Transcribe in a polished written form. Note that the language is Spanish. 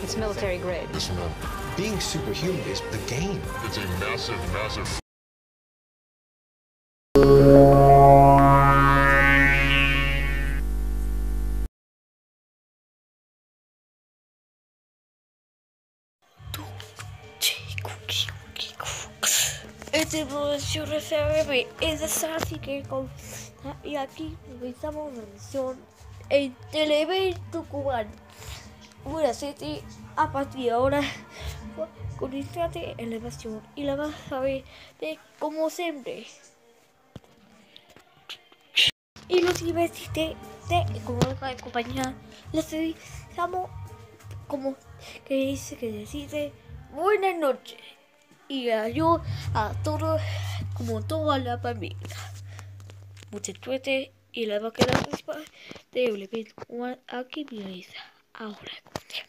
It's military grade. Listen, being superhuman is the game. It's a massive... Este profesor Cierre es así que y aquí comenzamos la misión en Televen Tucumán. Una serie a partir de ahora conéctate en la misión y la vas a ver como siempre. Y los investigué como la compañía les avisamos como que dice que decide buenas noches. Y ayudo a todos, como toda la familia. Mucha suerte y la vaca principal de Televen aquí finaliza. Ahora.